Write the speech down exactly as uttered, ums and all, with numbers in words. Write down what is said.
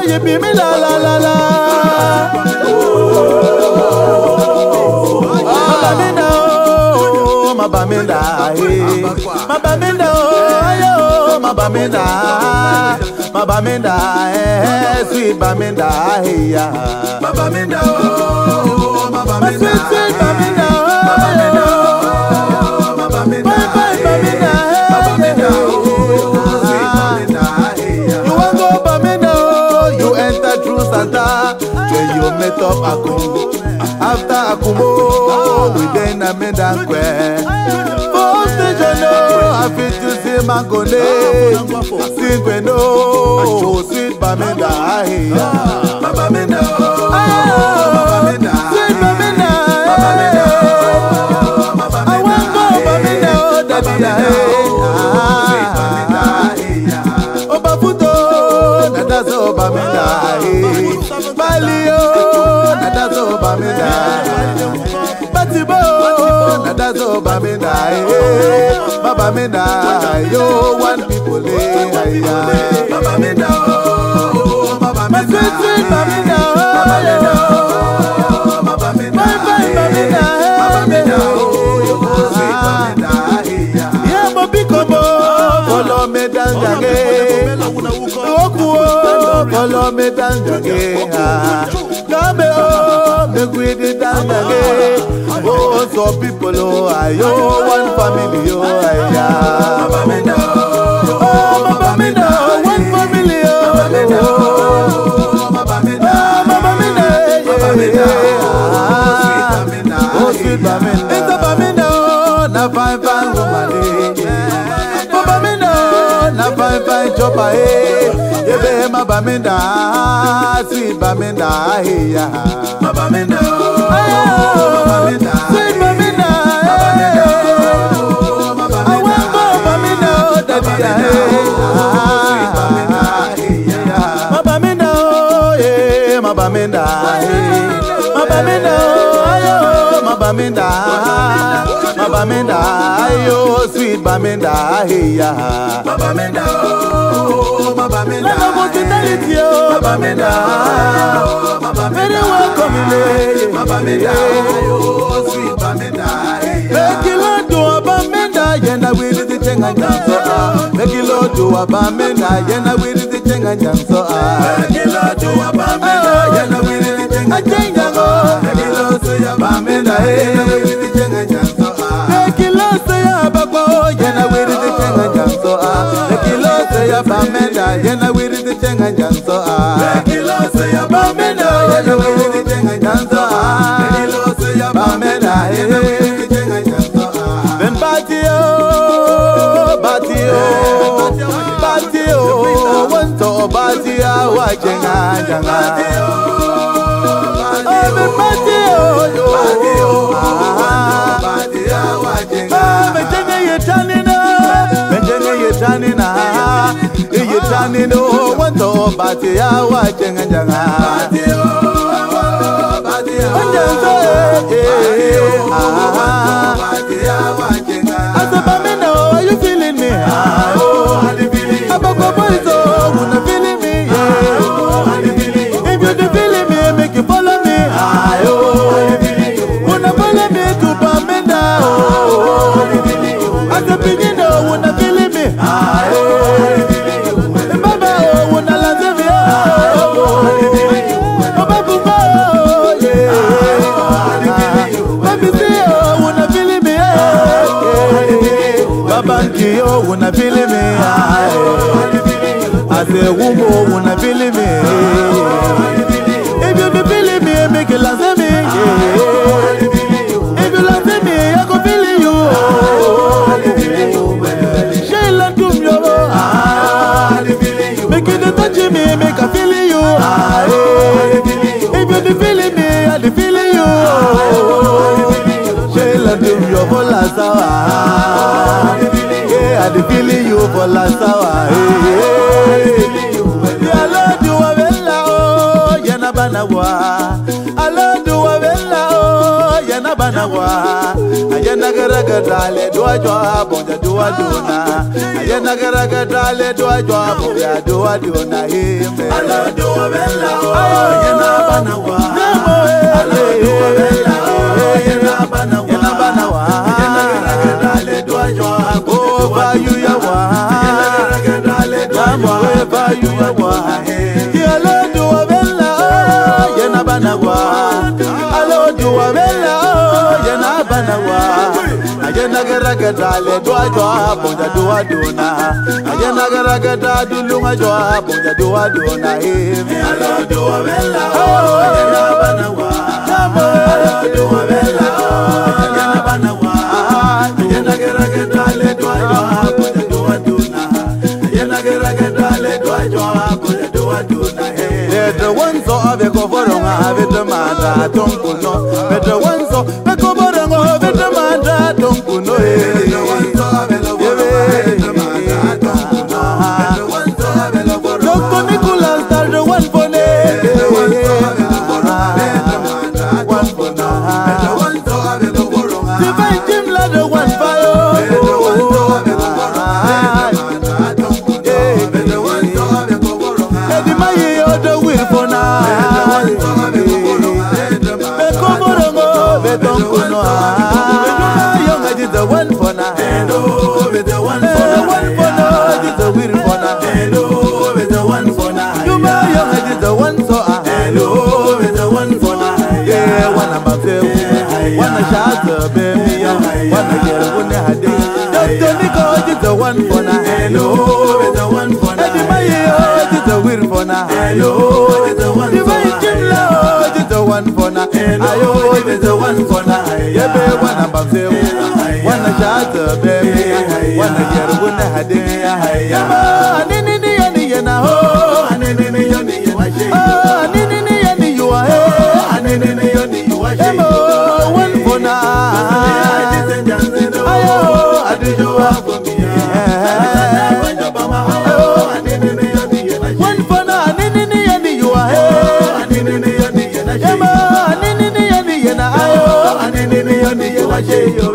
you be me la la la la. My baminda, my baminda, yo, my baminda, my baminda, sweet baminda, yeah, my baminda, my baminda, sweet baminda, my baminda, my baminda, my baminda, sweet baminda, you want go baminda, you enter through Santa, when you met up Akumu, after Akumu, we then a medankwe. I feel to see Mangone, sing when no sweet Bamenda, Babamenda, sweet Bamenda, I want go Bamenda, Daddy, Obafuto, Nadazo Bamenda, Balio, Nadazo Bamenda, Batibo, Nadazo Bamenda. Baba Menda, yo one people lay, Baba Menda, Baba Menda, Baba Menda, Baba Menda, Baba Menda, yeah, Bobby Kobo, follow me down again, follow me down again, come on, the greedy down again. Oh, so people, oh, I, oh, one family, oh, I, yeah. Babamenda, oh, Babamenda, one family, oh, Babamenda, Babamenda, Babamenda, oh, sweet Babamenda, it's a Babamenda, na fine, fine woman, Babamenda, na fine, fine chopper, eh, yeah, Babamenda, sweet Babamenda, yeah, Babamenda. Babamenda, sweet Babamenda, Babamenda, I want go Babamenda, Daddy, sweet Babamenda, Babamenda, yeah, Babamenda, Babamenda, ayo, Babamenda, Babamenda, ayo, sweet Babamenda, yeah, Babamenda, Babamenda, Babamenda, very welcome, Babamenda, sweet Babamenda, make you Lord do Babamenda, yena we did the thing and so ah, make you Lord do Babamenda, yena we did the thing and so ah, make you Lord do Babamenda, yena we did the thing and so ah, make you Lord say Babamenda, yena we did the thing and so ah, make you Lord say Abakwa, yena we did the thing and so ah, make you Lord say Babamenda, yena we did the thing and so ah, make you Lord say Babamenda, yena we did the thing and so ah, make you Lord say Babamenda, yena we did the thing and so ah, then Batio, Batio, Batio, one to Batia, watching and Batio, Batio, Batio, Batia, watching, Benjamin, you're turning up, Benjamin, you're turning up, you're turning up, one to Batia, watching and Batio, Batio, are you feeling me? Abakwa boys, oh, wanna feeling me? If you're feeling me, make you follow me. Wanna follow me to Bamenda? At the beginning, oh, wanna feeling me? Baba, oh, wanna land me? Oh, Babu, yeah. Baby, oh, wanna feeling me? Babanki, oh, wanna feeling me? I say, Wumbo, wanna feeling me? If you be feeling me, make it last me. If you last me, I go feeling you. Shey Lontum Yov, make it touch me, make I feel you. If you be feeling me, I be feeling you. Shey Lontum Yov, la sawa. Yeah, I be feeling you for last hour. Yeah, Lord, you are well, oh, Yana Banawa. I love you, well, oh, Yana ayena banawa ayena garaga dale dua jwa bonja dua duna ayena garaga dale dua jwa bonja dua duna hime ala dua bella ayena banawa ala dua bella ayena banawa ayena banawa ayena garaga dale dua jwa over you ya wa ayena garaga dale dua jwa over you ya wa ala dua bella ayena banawa ala dua bella ayena banawa ayena garaga dale dua jwa bonja dua duna ayena garaga dale dulunga jwa bonja dua duna hime ala dua bella ayena banawa ala dua bella ayena banawa ayena garaga dale dua jwa bonja dua duna ayena garaga dale dua jwa bonja dua duna hime the ones of the coveronga have the manda tonkuno the ones of the coveronga have the manda tonkuno the ones of the manda tonkuno the ones of the Doctor Nicholas the one for the ones of the manda one for the ones of the coveronga divine Jim la the one fire the ones of the manda tonkuno the ones of the coveronga the my the will for now the one for now, hello, with the one for now, one for now, it's a weird for now, hello, with the one for now, you my young, I did the one so hello, with the one for now, yeah, one of my favorite, one a shot, baby, one a girl, one a day, Doctor Nico, it's the one for now, hello, with the one for now, Eddie my ear, it's a weird for now, hello, with the one for now, it's the one for now, hello, it's the one for now, yeah, baby, one of my favorite. Wanna shot baby, wanna get a winner had it. Yama, Nini Yanni Yana ho, Nini Yanni Yana, Nini Yanni you are here, Nini Yanni you are here. One for now, I did you have for me. One for now, Nini Yanni you are here, Nini Yanni Yana, Yama, Nini Yanni Yana, Nini Yanni you are here.